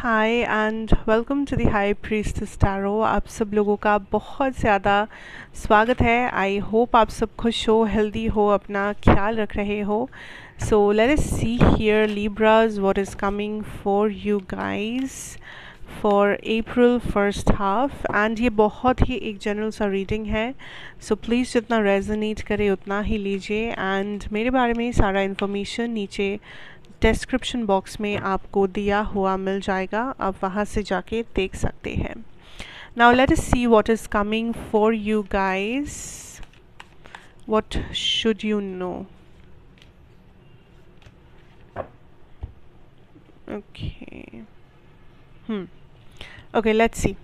Hi and welcome to the High Priestess tarot. आप सब लोगों का बहुत ज़्यादा स्वागत है। आई होप आप सब खुश हो, हेल्दी हो, अपना ख्याल रख रहे हो। So let us see here Libras what is coming for you guys for April first half. And ये बहुत ही एक जनरल सा रीडिंग है, सो प्लीज़ जितना रेजोनेट करे उतना ही लीजिए। एंड मेरे बारे में सारा इन्फॉर्मेशन नीचे डिस्क्रिप्शन बॉक्स में आपको दिया हुआ मिल जाएगा, आप वहाँ से जाके देख सकते हैं। Now let us see what is coming for you guys, what should you know. Okay okay, let's see.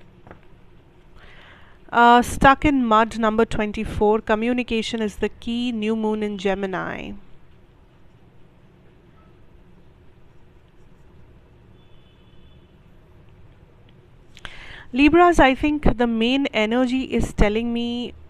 Stuck in mud, number 24. Communication is the key. New moon in Gemini. Libras, I think the main energy is telling me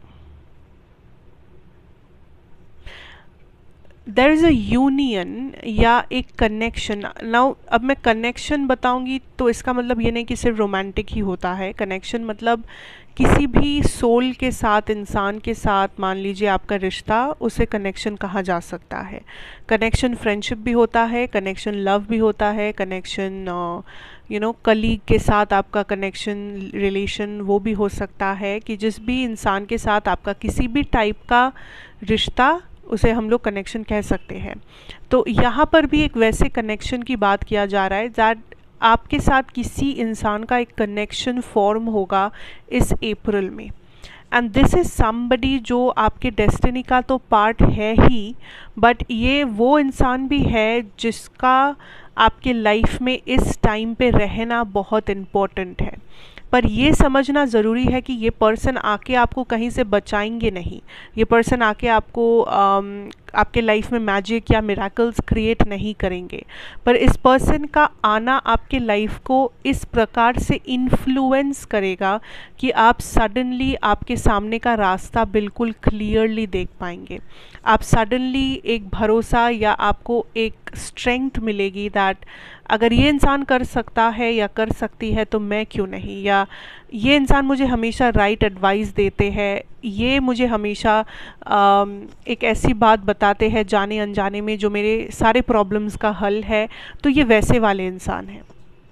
there is a union या एक connection. Now अब मैं connection बताऊंगी तो इसका मतलब ये नहीं कि सिर्फ रोमांटिक ही होता है। कनेक्शन मतलब किसी भी सोल के साथ, इंसान के साथ, मान लीजिए आपका रिश्ता, उसे कनेक्शन कहा जा सकता है। कनेक्शन फ्रेंडशिप भी होता है, कनेक्शन लव भी होता है, कनेक्शन कलीग के साथ आपका कनेक्शन, रिलेशन, वो भी हो सकता है कि जिस भी इंसान के साथ आपका किसी भी टाइप का रिश्ता, उसे हम लोग कनेक्शन कह सकते हैं। तो यहाँ पर भी एक वैसे कनेक्शन की बात किया जा रहा है दैट आपके साथ किसी इंसान का एक कनेक्शन फॉर्म होगा इस अप्रैल में। एंड दिस इज़ समबडी जो आपके डेस्टिनी का तो पार्ट है ही, बट ये वो इंसान भी है जिसका आपके लाइफ में इस टाइम पे रहना बहुत इम्पोर्टेंट है। पर ये समझना ज़रूरी है कि ये पर्सन आके आपको कहीं से बचाएंगे नहीं, ये पर्सन आके आपको आपके लाइफ में मैजिक या मिराकल्स क्रिएट नहीं करेंगे। पर इस पर्सन का आना आपके लाइफ को इस प्रकार से इन्फ्लुएंस करेगा कि आप सडनली आपके सामने का रास्ता बिल्कुल क्लियरली देख पाएंगे। आप सडनली एक भरोसा या आपको एक स्ट्रेंथ मिलेगी दैट अगर ये इंसान कर सकता है या कर सकती है तो मैं क्यों नहीं, या ये इंसान मुझे हमेशा राइट एडवाइस देते हैं, ये मुझे हमेशा एक ऐसी बात बताते हैं जाने अनजाने में जो मेरे सारे प्रॉब्लम्स का हल है, तो ये वैसे वाले इंसान हैं।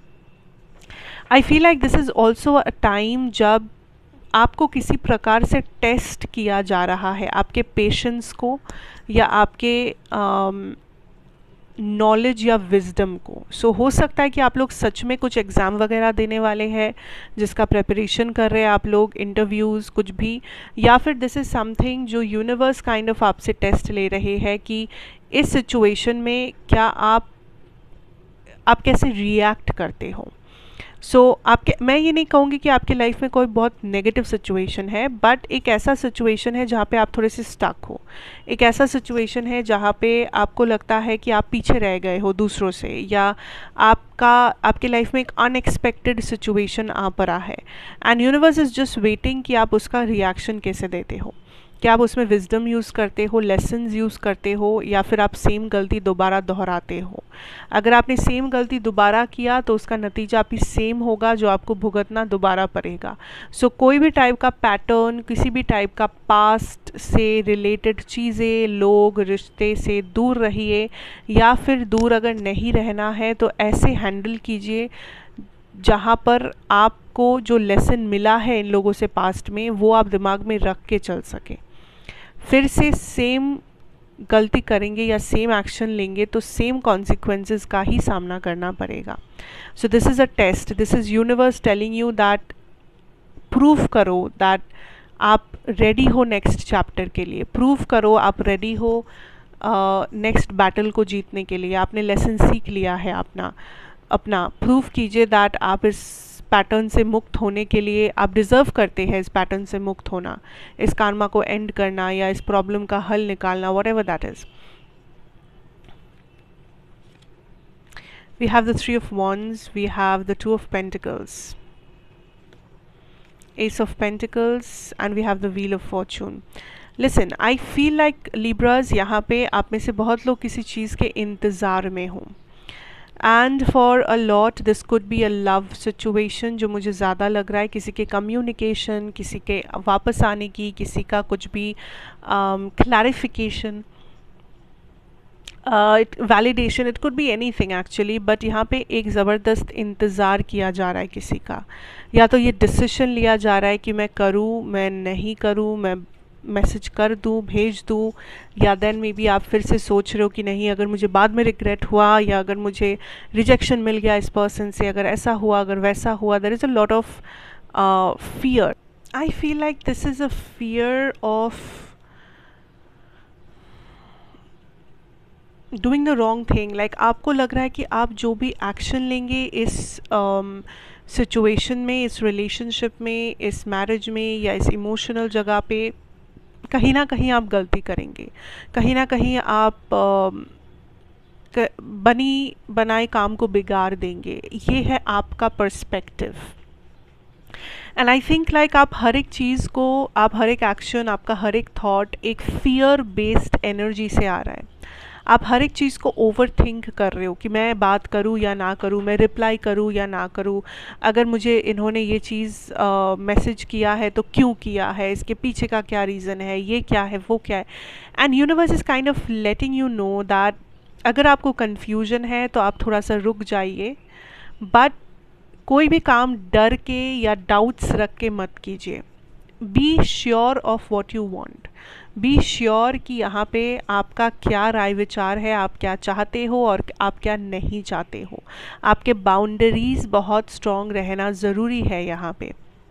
I feel like this is also a time जब आपको किसी प्रकार से टेस्ट किया जा रहा है, आपके पेशेंस को या आपके नॉलेज या विजडम को। सो हो सकता है कि आप लोग सच में कुछ एग्ज़ाम वगैरह देने वाले हैं जिसका प्रिपरेशन कर रहे हैं आप लोग, इंटरव्यूज़ कुछ भी, या फिर दिस इज़ समथिंग जो यूनिवर्स काइंड ऑफ आपसे टेस्ट ले रहे हैं कि इस सिचुएशन में क्या आप कैसे रिएक्ट करते हो। सो मैं ये नहीं कहूँगी कि आपके लाइफ में कोई बहुत नेगेटिव सिचुएशन है, बट एक ऐसा सिचुएशन है जहाँ पे आप थोड़े से स्टक हो, एक ऐसा सिचुएशन है जहाँ पे आपको लगता है कि आप पीछे रह गए हो दूसरों से, या आपके लाइफ में एक अनएक्सपेक्टेड सिचुएशन आ पड़ा है। And universe is just waiting कि आप उसका रिएक्शन कैसे देते हो, क्या आप उसमें विजडम यूज़ करते हो, लेसन्स यूज़ करते हो, या फिर आप सेम गलती दोबारा दोहराते हो। अगर आपने सेम गलती दोबारा किया तो उसका नतीजा भी सेम होगा जो आपको भुगतना दोबारा पड़ेगा। सो कोई भी टाइप का पैटर्न, किसी भी टाइप का पास्ट से रिलेटेड चीज़ें, लोग, रिश्ते से दूर रहिए, या फिर दूर अगर नहीं रहना है तो ऐसे हैंडल कीजिए जहाँ पर आपको जो लेसन मिला है इन लोगों से पास्ट में, वो आप दिमाग में रख के चल सकें। फिर से सेम गलती करेंगे या सेम एक्शन लेंगे तो सेम कॉन्सिक्वेंसेस का ही सामना करना पड़ेगा। So this is a test, this is universe telling you that prove करो दैट आप रेडी हो नेक्स्ट चैप्टर के लिए, प्रूव करो आप रेडी हो नेक्स्ट बैटल को जीतने के लिए। आपने लेसन सीख लिया है अपना प्रूव कीजिए दैट आप इस पैटर्न से मुक्त होने के लिए, आप डिज़र्व करते हैं इस पैटर्न से मुक्त होना, इस कार्मा को एंड करना या इस प्रॉब्लम का हल निकालना, whatever that is. We have the 3 of Wands, we have the 2 of Pentacles, Ace of Pentacles, and we have the Wheel of Fortune. Listen, I feel like Libras यहाँ पे आप में से बहुत लोग किसी चीज़ के इंतज़ार में हों। And for a lot this could be a love situation, जो मुझे ज़्यादा लग रहा है, किसी के कम्युनिकेशन, किसी के वापस आने की, किसी का कुछ भी clarification, validation, it could be anything actually, but यहाँ पे एक ज़बरदस्त इंतज़ार किया जा रहा है किसी का, या तो ये डिसीजन लिया जा रहा है कि मैं करूँ, मैं नहीं करूँ, मैं मैसेज कर दूँ, भेज दूँ, या देन मे बी आप फिर से सोच रहे हो कि नहीं, अगर मुझे बाद में रिग्रेट हुआ, या अगर मुझे रिजेक्शन मिल गया इस पर्सन से, अगर ऐसा हुआ, अगर वैसा हुआ, there is a lot of fear. I feel like this is a fear of doing the wrong thing. Like आपको लग रहा है कि आप जो भी एक्शन लेंगे इस सिचुएशन में, इस रिलेशनशिप में, इस मैरिज में, या इस इमोशनल जगह पे, कहीं ना कहीं आप गलती करेंगे, कहीं ना कहीं आप बनी बनाए काम को बिगाड़ देंगे. ये है आपका perspective. And I think like आप हर एक चीज़ को, आप हर एक एक्शन, आपका हर एक थॉट एक फियर बेस्ड एनर्जी से आ रहा है. आप हर एक चीज़ को ओवर थिंक कर रहे हो कि मैं बात करूँ या ना करूँ, मैं रिप्लाई करूँ या ना करूँ, अगर मुझे इन्होंने ये चीज़ मैसेज किया है तो क्यों किया है, इसके पीछे का क्या रीज़न है, ये क्या है, वो क्या है. And universe is kind of letting you know that अगर आपको कन्फ्यूजन है तो आप थोड़ा सा रुक जाइए, बट कोई भी काम डर के या डाउट्स रख के मत कीजिए. Be sure of what you want. Be sure कि यहाँ पे आपका क्या राय विचार है, आप क्या चाहते हो और आप क्या नहीं चाहते हो. आपके बाउंड्रीज बहुत स्ट्रॉन्ग रहना ज़रूरी है. यहाँ पे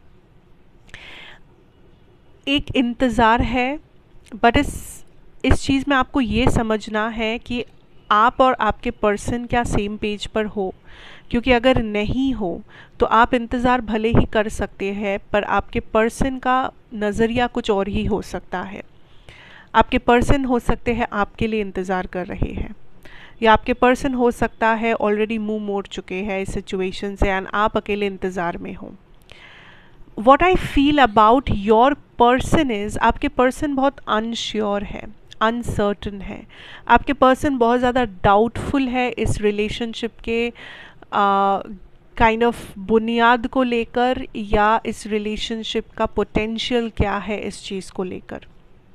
एक इंतज़ार है, बट इस चीज़ में आपको ये समझना है कि आप और आपके पर्सन क्या सेम पेज पर हो. क्योंकि अगर नहीं हो तो आप इंतज़ार भले ही कर सकते हैं, पर आपके पर्सन का नज़रिया कुछ और ही हो सकता है. आपके पर्सन हो सकते हैं आपके लिए इंतज़ार कर रहे हैं, या आपके पर्सन हो सकता है ऑलरेडी मुंह मोड़ चुके हैं इस सिचुएशन से एंड आप अकेले इंतज़ार में हो. What I feel about your person is, आपके पर्सन बहुत अनश्योर है, अनसर्टन है. आपके पर्सन बहुत ज़्यादा डाउटफुल है इस रिलेशनशिप के काइंड ऑफ बुनियाद को लेकर, या इस रिलेशनशिप का पोटेंशियल क्या है इस चीज़ को लेकर.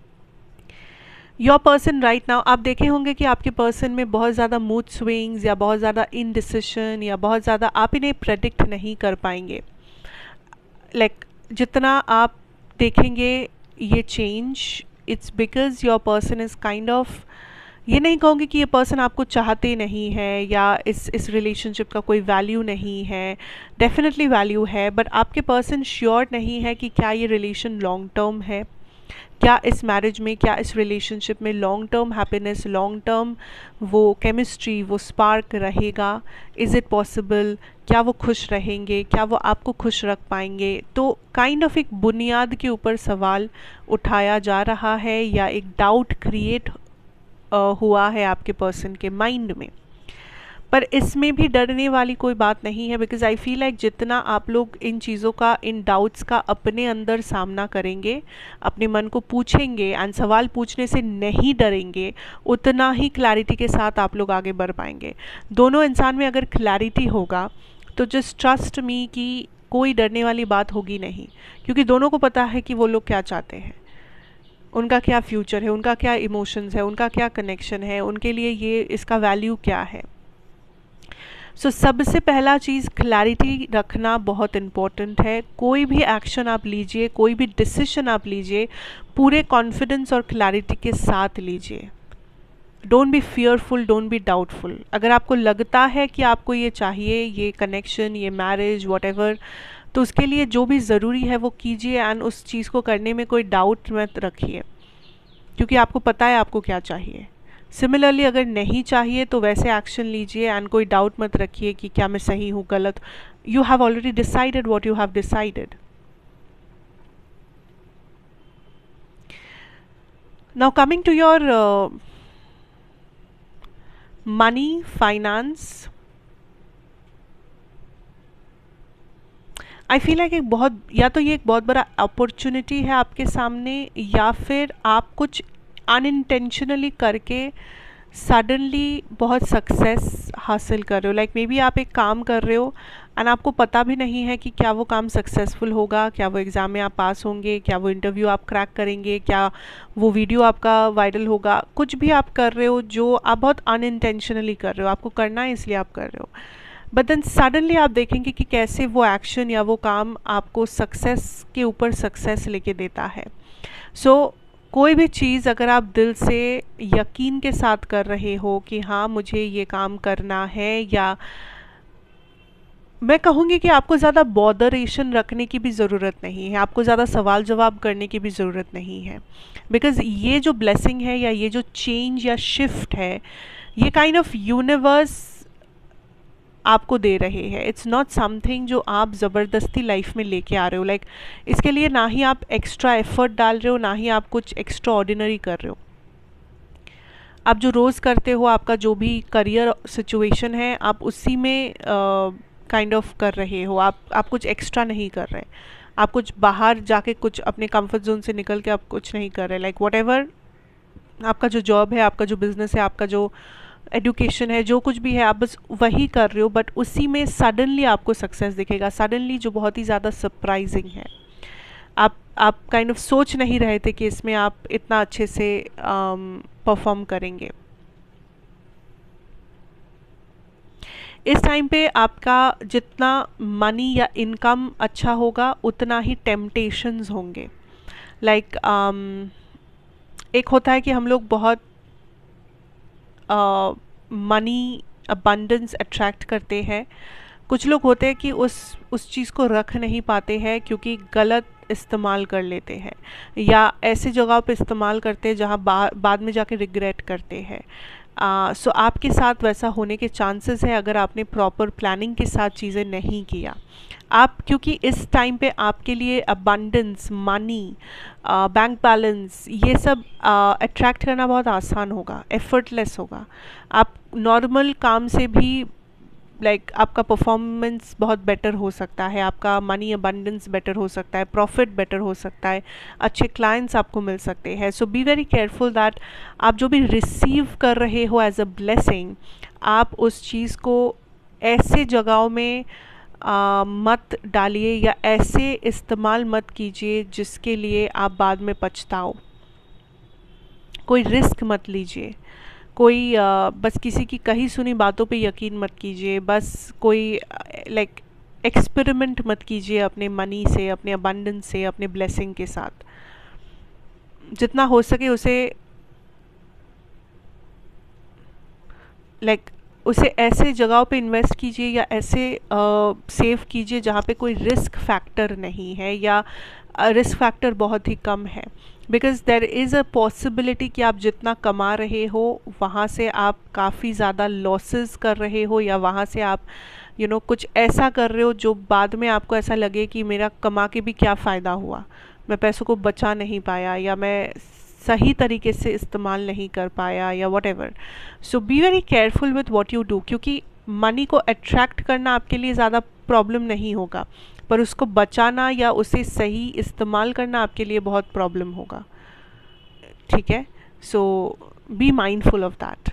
योर पर्सन राइट नाउ, आप देखे होंगे कि आपके पर्सन में बहुत ज़्यादा मूड स्विंग्स, या बहुत ज़्यादा इनडिसिशन, या बहुत ज़्यादा आप इन्हें प्रेडिक्ट नहीं कर पाएंगे. लाइक जितना आप देखेंगे ये change, it's because your person is kind of, ये नहीं कहूँगी कि ये पर्सन आपको चाहते नहीं है, या इस रिलेशनशिप का कोई वैल्यू नहीं है. डेफिनेटली वैल्यू है, बट आपके पर्सन श्योर नहीं है कि क्या ये रिलेशन लॉन्ग टर्म है, क्या इस मैरिज में, क्या इस रिलेशनशिप में long term happiness, long term वो केमिस्ट्री, वो स्पार्क रहेगा. इज़ इट पॉसिबल, क्या वो खुश रहेंगे, क्या वो आपको खुश रख पाएंगे. तो काइंड ऑफ एक बुनियाद के ऊपर सवाल उठाया जा रहा है, या एक डाउट क्रिएट हुआ है आपके पर्सन के माइंड में. पर इसमें भी डरने वाली कोई बात नहीं है, बिकॉज आई फील लाइक जितना आप लोग इन चीज़ों का, इन डाउट्स का अपने अंदर सामना करेंगे, अपने मन को पूछेंगे एंड सवाल पूछने से नहीं डरेंगे, उतना ही क्लैरिटी के साथ आप लोग आगे बढ़ पाएंगे. दोनों इंसान में अगर क्लैरिटी होगा तो जस्ट ट्रस्ट मी कि कोई डरने वाली बात होगी नहीं, क्योंकि दोनों को पता है कि वो लोग क्या चाहते हैं, उनका क्या फ्यूचर है, उनका क्या इमोशंस है, उनका क्या कनेक्शन है, उनके लिए ये इसका वैल्यू क्या है. सो सबसे पहला चीज़ क्लैरिटी रखना बहुत इम्पॉर्टेंट है. कोई भी एक्शन आप लीजिए, कोई भी डिसीजन आप लीजिए, पूरे कॉन्फिडेंस और क्लैरिटी के साथ लीजिए. Don't be fearful, don't be doubtful. अगर आपको लगता है कि आपको ये चाहिए, ये कनेक्शन, ये मैरिज, वॉटेवर, तो उसके लिए जो भी ज़रूरी है वो कीजिए, एंड उस चीज़ को करने में कोई डाउट मत रखिए, क्योंकि आपको पता है आपको क्या चाहिए. सिमिलरली अगर नहीं चाहिए तो वैसे एक्शन लीजिए, एंड कोई डाउट मत रखिए कि क्या मैं सही हूँ, गलत. You have already decided what you have decided. Now coming to your money, finance, I feel like एक बहुत, या तो ये एक बहुत बड़ा अपॉर्चुनिटी है आपके सामने, या फिर आप कुछ अनइंटेंशनली करके सडनली बहुत सक्सेस हासिल कर रहे हो, लाइक मे बी आप एक काम कर रहे हो एंड आपको पता भी नहीं है कि क्या वो काम सक्सेसफुल होगा, क्या वो एग्ज़ाम में आप पास होंगे, क्या वो इंटरव्यू आप क्रैक करेंगे, क्या वो वीडियो आपका वायरल होगा। कुछ भी आप कर रहे हो जो आप बहुत अनइंटेंशनली कर रहे हो, आपको करना है इसलिए आप कर रहे हो, बट देन सडनली आप देखेंगे कि कैसे वो एक्शन या वो काम आपको सक्सेस के ऊपर सक्सेस लेके देता है। सो कोई भी चीज़ अगर आप दिल से यकीन के साथ कर रहे हो कि हाँ मुझे ये काम करना है, या मैं कहूँगी कि आपको ज़्यादा बॉदरेशन रखने की भी ज़रूरत नहीं है, आपको ज़्यादा सवाल जवाब करने की भी ज़रूरत नहीं है, बिकॉज़ ये जो ब्लेसिंग है या ये जो चेंज या शिफ्ट है, ये काइंड ऑफ यूनिवर्स आपको दे रहे हैं। इट्स नॉट समथिंग जो आप ज़बरदस्ती लाइफ में लेके आ रहे हो, लाइक इसके लिए ना ही आप एक्स्ट्रा एफर्ट डाल रहे हो, ना ही आप कुछ एक्स्ट्रा ऑर्डिनरी कर रहे हो। आप जो रोज़ करते हो, आपका जो भी करियर सिचुएशन है, आप उसी में काइंड ऑफ कर रहे हो, आप कुछ एक्स्ट्रा नहीं कर रहे, आप कुछ बाहर जाके कुछ अपने कंफर्ट जोन से निकल के आप कुछ नहीं कर रहे। लाइक व्हाटएवर आपका जो जॉब है, आपका जो बिज़नेस है, आपका जो एडुकेशन है, जो कुछ भी है, आप बस वही कर रहे हो, बट उसी में सडनली आपको सक्सेस दिखेगा, सडनली, जो बहुत ही ज़्यादा सरप्राइजिंग है। आप काइंड ऑफ सोच नहीं रहे थे कि इसमें आप इतना अच्छे से परफॉर्म करेंगे। इस टाइम पे आपका जितना मनी या इनकम अच्छा होगा, उतना ही टेम्पटेशंस होंगे। लाइक एक होता है कि हम लोग बहुत मनी अबंडेंस अट्रैक्ट करते हैं, कुछ लोग होते हैं कि उस चीज़ को रख नहीं पाते हैं क्योंकि गलत इस्तेमाल कर लेते हैं, या ऐसे जगह पे इस्तेमाल करते हैं जहाँ बाद में जाके रिग्रेट करते हैं। सो आपके साथ वैसा होने के चांसेस है अगर आपने प्रॉपर प्लानिंग के साथ चीज़ें नहीं किया। आप क्योंकि इस टाइम पे आपके लिए अबंडेंस, मनी, बैंक बैलेंस, ये सब अट्रैक्ट करना बहुत आसान होगा, एफर्टलेस होगा। आप नॉर्मल काम से भी लाइक आपका परफॉर्मेंस बहुत बेटर हो सकता है, आपका मनी अबंडेंस बेटर हो सकता है, प्रॉफिट बेटर हो सकता है, अच्छे क्लाइंट्स आपको मिल सकते हैं। So be very careful that आप जो भी रिसीव कर रहे हो एज अ ब्लेसिंग, आप उस चीज़ को ऐसे जगहों में मत डालिए या ऐसे इस्तेमाल मत कीजिए जिसके लिए आप बाद में पछताओ। कोई रिस्क मत लीजिए, कोई बस किसी की कही सुनी बातों पे यकीन मत कीजिए, बस कोई लाइक एक्सपेरिमेंट मत कीजिए अपने मनी से, अपने अबंडेंस से, अपने ब्लेसिंग के साथ। जितना हो सके उसे लाइक उसे ऐसे जगहों पे इन्वेस्ट कीजिए या ऐसे सेव कीजिए जहाँ पे कोई रिस्क फैक्टर नहीं है, या रिस्क फैक्टर बहुत ही कम है। Because there is a possibility कि आप जितना कमा रहे हो वहाँ से आप काफ़ी ज़्यादा लॉसेस कर रहे हो, या वहाँ से आप कुछ ऐसा कर रहे हो जो बाद में आपको ऐसा लगे कि मेरा कमा के भी क्या फ़ायदा हुआ, मैं पैसों को बचा नहीं पाया, या मैं सही तरीके से इस्तेमाल नहीं कर पाया, या whatever. So be very careful with what you do, क्योंकि मनी को अट्रैक्ट करना आपके लिए ज़्यादा प्रॉब्लम नहीं होगा, पर उसको बचाना या उसे सही इस्तेमाल करना आपके लिए बहुत प्रॉब्लम होगा। ठीक है, so be mindful of that.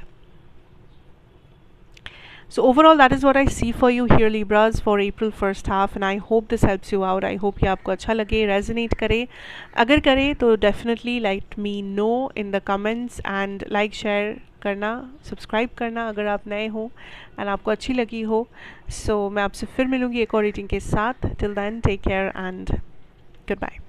So overall that is what I see for you here Libras for April first half, and I hope this helps you out. I hope कि आपको अच्छा लगे, resonate करे। अगर करे तो definitely let me know in the comments, and like share करना, subscribe करना अगर आप नए हो and आपको अच्छी लगी हो। So मैं आपसे फिर मिलूँगी एक और रीडिंग के साथ। Till then take care and goodbye.